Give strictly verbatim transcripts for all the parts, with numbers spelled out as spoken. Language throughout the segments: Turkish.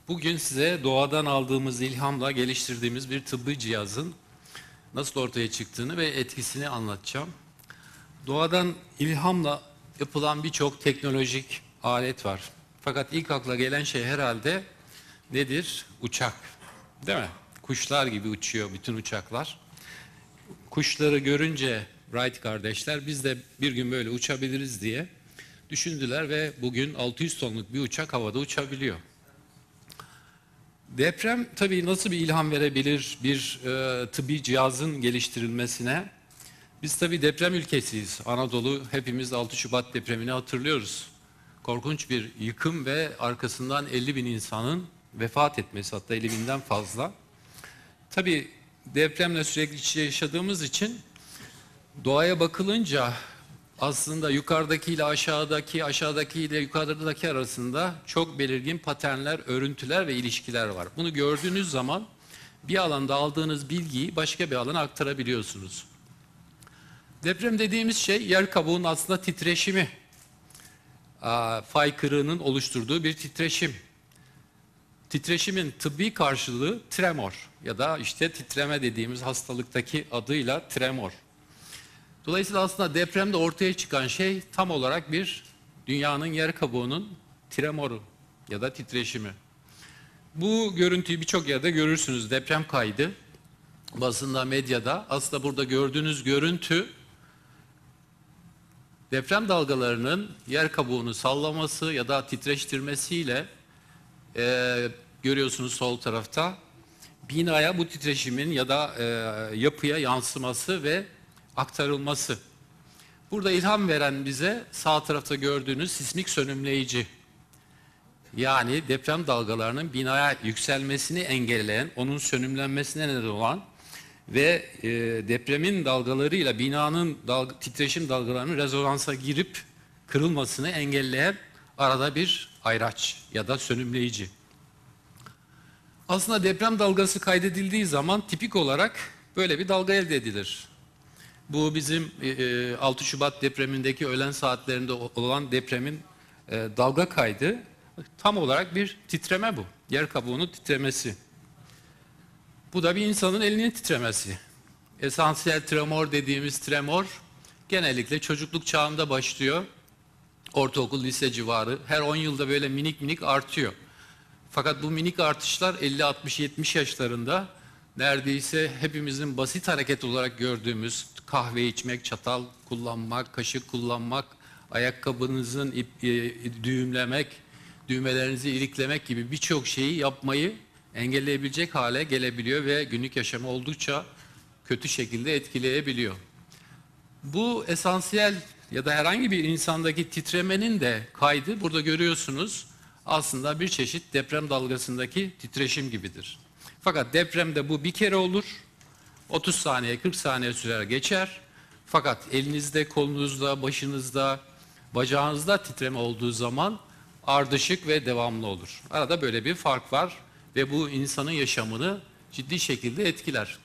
Bugün size doğadan aldığımız ilhamla geliştirdiğimiz bir tıbbi cihazın nasıl ortaya çıktığını ve etkisini anlatacağım. Doğadan ilhamla yapılan birçok teknolojik alet var. Fakat ilk akla gelen şey herhalde nedir? Uçak. Değil mi? Kuşlar gibi uçuyor bütün uçaklar. Kuşları görünce Wright kardeşler biz de bir gün böyle uçabiliriz diye düşündüler ve bugün altı yüz tonluk bir uçak havada uçabiliyor. Deprem tabii nasıl bir ilham verebilir bir e, tıbbi cihazın geliştirilmesine? Biz tabii deprem ülkesiyiz. Anadolu, hepimiz altı Şubat depremini hatırlıyoruz. Korkunç bir yıkım ve arkasından elli bin insanın vefat etmesi, hatta elli binden fazla. Tabii depremle sürekli iç içe yaşadığımız için doğaya bakılınca aslında yukarıdakiyle aşağıdaki, aşağıdakiyle yukarıdaki arasında çok belirgin paternler, örüntüler ve ilişkiler var. Bunu gördüğünüz zaman bir alanda aldığınız bilgiyi başka bir alana aktarabiliyorsunuz. Deprem dediğimiz şey yer kabuğunun aslında titreşimi. Fay kırığının oluşturduğu bir titreşim. Titreşimin tıbbi karşılığı tremor ya da işte titreme dediğimiz hastalıktaki adıyla tremor. Dolayısıyla aslında depremde ortaya çıkan şey tam olarak bir dünyanın yer kabuğunun tremoru ya da titreşimi. Bu görüntüyü birçok yerde görürsünüz. Deprem kaydı basında, medyada. Aslında burada gördüğünüz görüntü deprem dalgalarının yer kabuğunu sallaması ya da titreştirmesiyle e, görüyorsunuz sol tarafta binaya bu titreşimin ya da e, yapıya yansıması ve aktarılması. Burada ilham veren bize sağ tarafta gördüğünüz sismik sönümleyici. Yani deprem dalgalarının binaya yükselmesini engelleyen, onun sönümlenmesine neden olan ve e, depremin dalgalarıyla binanın dalga, titreşim dalgalarının rezonansa girip kırılmasını engelleyen arada bir ayraç ya da sönümleyici. Aslında deprem dalgası kaydedildiği zaman tipik olarak böyle bir dalga elde edilir. Bu bizim e, altı Şubat depremindeki öğlen saatlerinde olan depremin e, dalga kaydı. Tam olarak bir titreme bu. Yer kabuğunun titremesi. Bu da bir insanın elinin titremesi. Esansiyel tremor dediğimiz tremor genellikle çocukluk çağında başlıyor. Ortaokul, lise civarı. Her on yılda böyle minik minik artıyor. Fakat bu minik artışlar elli, altmış, yetmiş yaşlarında neredeyse hepimizin basit hareket olarak gördüğümüz kahve içmek, çatal kullanmak, kaşık kullanmak, ayakkabınızın ip, e, düğümlemek, düğmelerinizi iliklemek gibi birçok şeyi yapmayı engelleyebilecek hale gelebiliyor ve günlük yaşamı oldukça kötü şekilde etkileyebiliyor. Bu esansiyel ya da herhangi bir insandaki titremenin de kaydı burada görüyorsunuz aslında bir çeşit deprem dalgasındaki titreşim gibidir. Fakat depremde bu bir kere olur, otuz saniye, kırk saniye sürer geçer. Fakat elinizde, kolunuzda, başınızda, bacağınızda titreme olduğu zaman ardışık ve devamlı olur. Arada böyle bir fark var ve bu insanın yaşamını ciddi şekilde etkiler.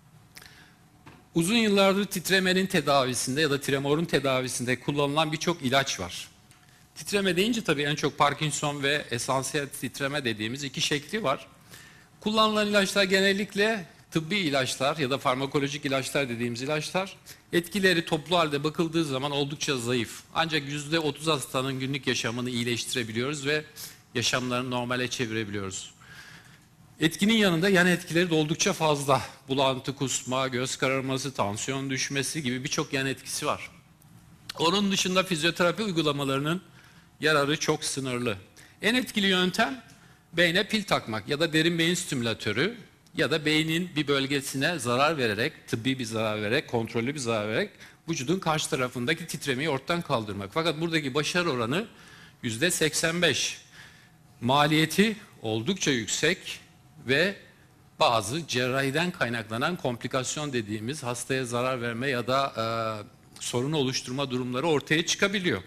Uzun yıllardır titremenin tedavisinde ya da tremorun tedavisinde kullanılan birçok ilaç var. Titreme deyince tabii en çok Parkinson ve esansiyel titreme dediğimiz iki şekli var. Kullanılan ilaçlar genellikle tıbbi ilaçlar ya da farmakolojik ilaçlar dediğimiz ilaçlar. Etkileri toplu halde bakıldığı zaman oldukça zayıf. Ancak yüzde otuz hastanın günlük yaşamını iyileştirebiliyoruz ve yaşamlarını normale çevirebiliyoruz. Etkinin yanında yan etkileri de oldukça fazla. Bulantı, kusma, göz kararması, tansiyon düşmesi gibi birçok yan etkisi var. Onun dışında fizyoterapi uygulamalarının yararı çok sınırlı. En etkili yöntem beyne pil takmak ya da derin beyin stimülatörü ya da beynin bir bölgesine zarar vererek, tıbbi bir zarar vererek, kontrollü bir zarar vererek vücudun karşı tarafındaki titremeyi ortadan kaldırmak. Fakat buradaki başarı oranı yüzde seksen beş. Maliyeti oldukça yüksek ve bazı cerrahiden kaynaklanan komplikasyon dediğimiz hastaya zarar verme ya da e, sorun oluşturma durumları ortaya çıkabiliyor.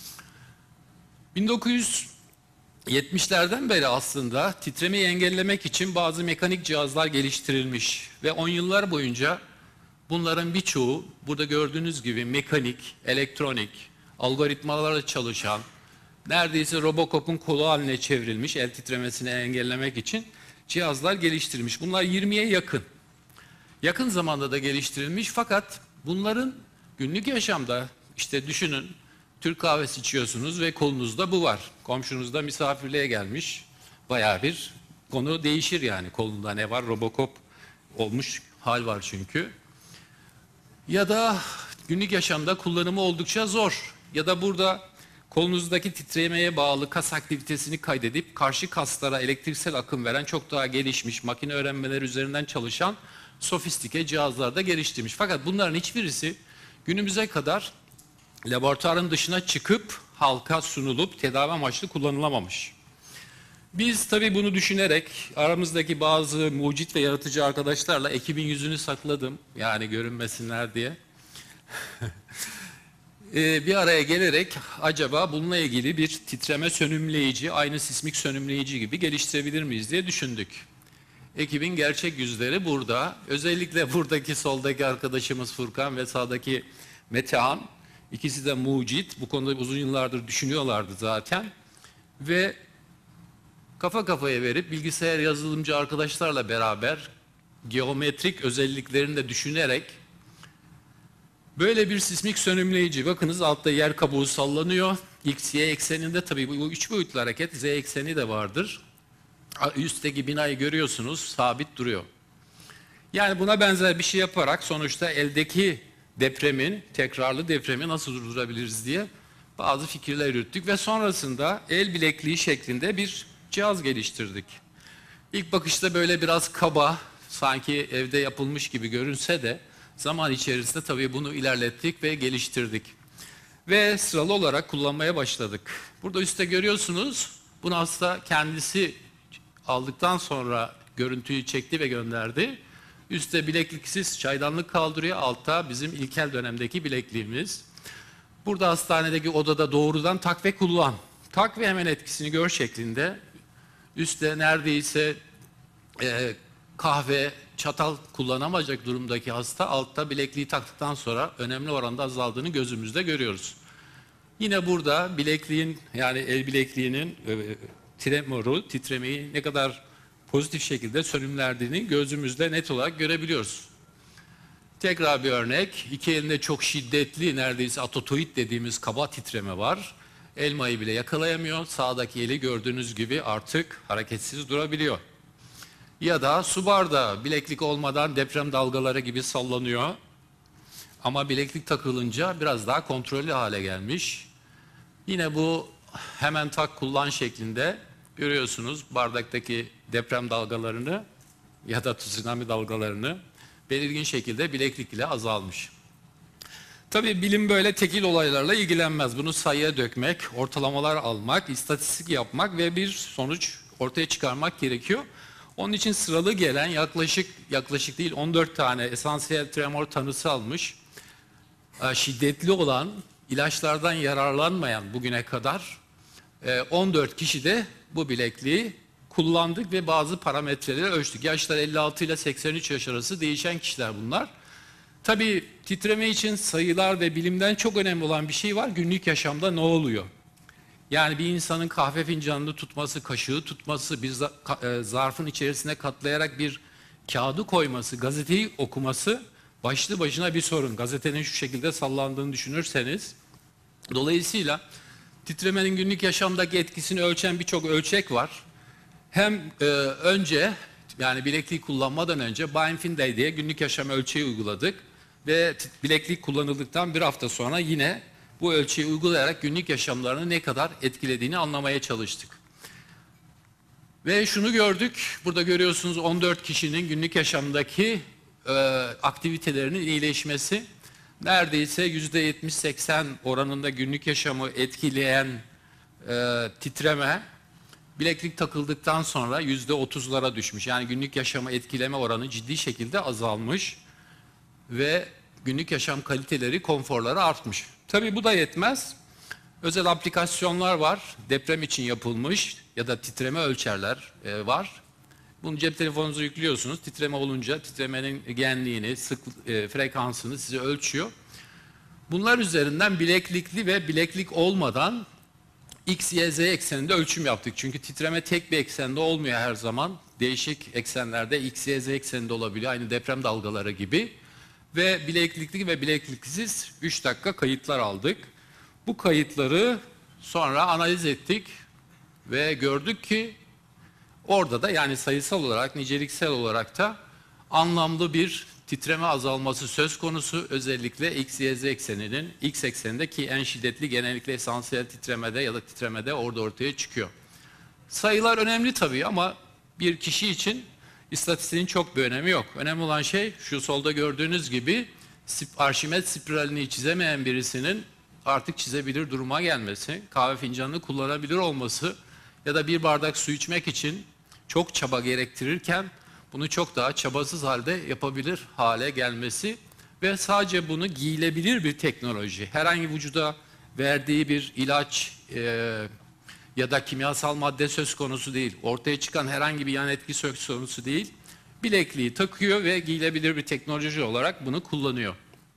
bin dokuz yüz yetmişlerden beri aslında titremeyi engellemek için bazı mekanik cihazlar geliştirilmiş ve on yıllar boyunca bunların birçoğu burada gördüğünüz gibi mekanik, elektronik, algoritmalarla çalışan neredeyse Robocop'un kolu haline çevrilmiş, el titremesini engellemek için cihazlar geliştirilmiş. Bunlar yirmiye yakın. Yakın zamanda da geliştirilmiş, fakat bunların günlük yaşamda, işte düşünün, Türk kahvesi içiyorsunuz ve kolunuzda bu var. Komşunuz da misafirliğe gelmiş. Bayağı bir konu değişir yani. Kolunda ne var? Robocop olmuş hal var çünkü. Ya da günlük yaşamda kullanımı oldukça zor. Ya da burada kolunuzdaki titremeye bağlı kas aktivitesini kaydedip karşı kaslara elektriksel akım veren çok daha gelişmiş, makine öğrenmeleri üzerinden çalışan sofistike cihazlar da geliştirmiş. Fakat bunların hiçbirisi günümüze kadar laboratuvarın dışına çıkıp halka sunulup tedavi amaçlı kullanılamamış. Biz tabii bunu düşünerek aramızdaki bazı mucit ve yaratıcı arkadaşlarla ekibin yüzünü sakladım. Yani görünmesinler diye. ee, bir araya gelerek acaba bununla ilgili bir titreme sönümleyici, aynı sismik sönümleyici gibi geliştirebilir miyiz diye düşündük. Ekibin gerçek yüzleri burada. Özellikle buradaki soldaki arkadaşımız Furkan ve sağdaki Metehan. İkisi de mucit. Bu konuda uzun yıllardır düşünüyorlardı zaten. Ve kafa kafaya verip bilgisayar yazılımcı arkadaşlarla beraber geometrik özelliklerini de düşünerek böyle bir sismik sönümleyici, bakınız altta yer kabuğu sallanıyor. X, Y ekseninde tabii bu üç boyutlu hareket, Z ekseni de vardır. Üstteki binayı görüyorsunuz, sabit duruyor. Yani buna benzer bir şey yaparak sonuçta eldeki depremin, tekrarlı depremi nasıl durdurabiliriz diye bazı fikirler yürüttük ve sonrasında el bilekliği şeklinde bir cihaz geliştirdik. İlk bakışta böyle biraz kaba, sanki evde yapılmış gibi görünse de zaman içerisinde tabii bunu ilerlettik ve geliştirdik. Ve sıralı olarak kullanmaya başladık. Burada üstte görüyorsunuz, bunu hasta kendisi aldıktan sonra görüntüyü çekti ve gönderdi. Üstte bilekliksiz çaydanlık kaldırıyor, altta bizim ilkel dönemdeki bilekliğimiz. Burada hastanedeki odada doğrudan tak ve kullan. Tak ve hemen etkisini gör şeklinde. Üstte neredeyse e, kahve, çatal kullanamayacak durumdaki hasta altta bilekliği taktıktan sonra önemli oranda azaldığını gözümüzde görüyoruz. Yine burada bilekliğin, yani el bilekliğinin e, tremoru, titremeyi ne kadar pozitif şekilde sönümlerdiğini gözümüzle net olarak görebiliyoruz. Tekrar bir örnek, iki elinde çok şiddetli, neredeyse atotoid dediğimiz kaba titreme var. Elmayı bile yakalayamıyor, sağdaki eli gördüğünüz gibi artık hareketsiz durabiliyor. Ya da su bardağı bileklik olmadan deprem dalgaları gibi sallanıyor. Ama bileklik takılınca biraz daha kontrollü hale gelmiş. Yine bu hemen tak kullan şeklinde görüyorsunuz bardaktaki deprem dalgalarını ya da tsunami dalgalarını belirgin şekilde bileklik ile azalmış. Tabii bilim böyle tekil olaylarla ilgilenmez. Bunu sayıya dökmek, ortalamalar almak, istatistik yapmak ve bir sonuç ortaya çıkarmak gerekiyor. Onun için sıralı gelen yaklaşık yaklaşık değil on dört tane esansiyel tremor tanısı almış, şiddetli olan, ilaçlardan yararlanmayan bugüne kadar on dört kişi de bu bilekliği kullandık ve bazı parametreleri ölçtük. Yaşlar elli altı ile seksen üç yaş arası değişen kişiler bunlar. Tabii titreme için sayılar ve bilimden çok önemli olan bir şey var. Günlük yaşamda ne oluyor? Yani bir insanın kahve fincanını tutması, kaşığı tutması, bir zarfın içerisine katlayarak bir kağıdı koyması, gazeteyi okuması başlı başına bir sorun. Gazetenin şu şekilde sallandığını düşünürseniz. Dolayısıyla titremenin günlük yaşamdaki etkisini ölçen birçok ölçek var. Hem e, önce yani bilekliği kullanmadan önce Bienfeld diye günlük yaşam ölçeği uyguladık. Ve bileklik kullanıldıktan bir hafta sonra yine bu ölçeği uygulayarak günlük yaşamlarını ne kadar etkilediğini anlamaya çalıştık. Ve şunu gördük, burada görüyorsunuz on dört kişinin günlük yaşamdaki e, aktivitelerinin iyileşmesi. Neredeyse yüzde yetmiş seksen oranında günlük yaşamı etkileyen e, titreme, bileklik takıldıktan sonra yüzde otuzlara düşmüş. Yani günlük yaşamı etkileme oranı ciddi şekilde azalmış ve günlük yaşam kaliteleri, konforları artmış. Tabii bu da yetmez. Özel aplikasyonlar var. Deprem için yapılmış ya da titreme ölçerler e, var. Bunu cep telefonunuza yüklüyorsunuz. Titreme olunca titremenin genliğini, sık e, frekansını size ölçüyor. Bunlar üzerinden bileklikli ve bileklik olmadan X, Y, Z ekseninde ölçüm yaptık. Çünkü titreme tek bir eksende olmuyor her zaman. Değişik eksenlerde X, Y, Z ekseninde olabiliyor. Aynı deprem dalgaları gibi. Ve bileklikli ve bilekliksiz üç dakika kayıtlar aldık. Bu kayıtları sonra analiz ettik ve gördük ki orada da, yani sayısal olarak, niceliksel olarak da anlamlı bir titreme azalması söz konusu. Özellikle X, Y, Z ekseninin X eksenindeki en şiddetli genellikle esansiyel titremede ya da titremede orada ortaya çıkıyor. Sayılar önemli tabii ama bir kişi için istatistiğin çok bir önemi yok. Önemli olan şey şu solda gördüğünüz gibi Arşimet spiralini çizemeyen birisinin artık çizebilir duruma gelmesi, kahve fincanını kullanabilir olması ya da bir bardak su içmek için çok çaba gerektirirken bunu çok daha çabasız halde yapabilir hale gelmesi ve sadece bunu giyilebilir bir teknoloji. Herhangi vücuda verdiği bir ilaç e, ya da kimyasal madde söz konusu değil. Ortaya çıkan herhangi bir yan etki söz konusu değil. Bilekliği takıyor ve giyilebilir bir teknoloji olarak bunu kullanıyor.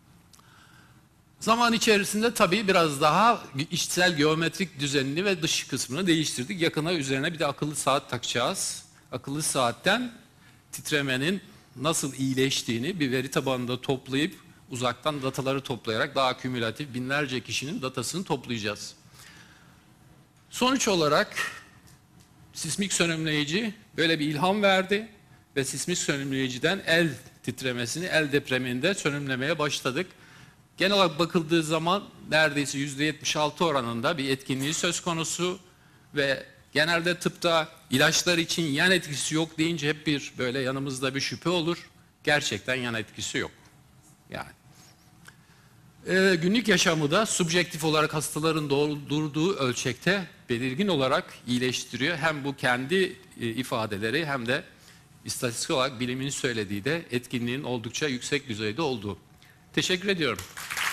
Zaman içerisinde tabii biraz daha içsel geometrik düzenini ve dış kısmını değiştirdik. Yakına üzerine bir de akıllı saat takacağız. Akıllı saatten titremenin nasıl iyileştiğini bir veri tabanında toplayıp uzaktan dataları toplayarak daha kümülatif binlerce kişinin datasını toplayacağız. Sonuç olarak sismik sönümleyici böyle bir ilham verdi ve sismik sönümleyiciden el titremesini el depreminde sönümlemeye başladık. Genel olarak bakıldığı zaman neredeyse yüzde yetmiş altı oranında bir etkinliği söz konusu ve genelde tıpta ilaçlar için yan etkisi yok deyince hep bir böyle yanımızda bir şüphe olur. Gerçekten yan etkisi yok. Yani. Ee, günlük yaşamı da subjektif olarak hastaların durduğu ölçekte belirgin olarak iyileştiriyor. Hem bu kendi e, ifadeleri hem de istatistik olarak bilimin söylediği de etkinliğin oldukça yüksek düzeyde olduğu. Teşekkür ediyorum.